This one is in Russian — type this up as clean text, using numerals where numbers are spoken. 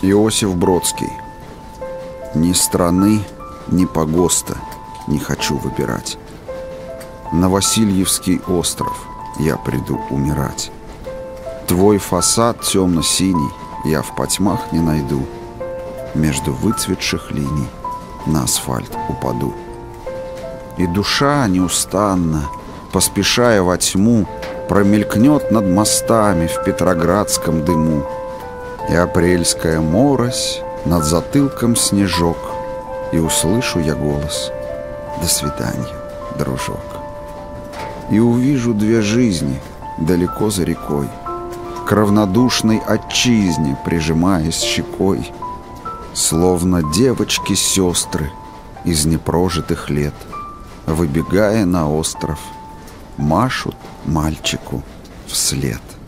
Иосиф Бродский. Ни страны, ни погоста не хочу выбирать. На Васильевский остров я приду умирать. Твой фасад темно-синий я в потьмах не найду. Между выцветших линий на асфальт упаду. И душа неустанно, поспешая во тьму, промелькнет над мостами в петроградском дыму. И апрельская морось, над затылком снежок, и услышу я голос: «До свидания, дружок». И увижу две жизни далеко за рекой, к равнодушной отчизне прижимаясь щекой, словно девочки-сестры из непрожитых лет, выбегая на остров, машут мальчику вслед.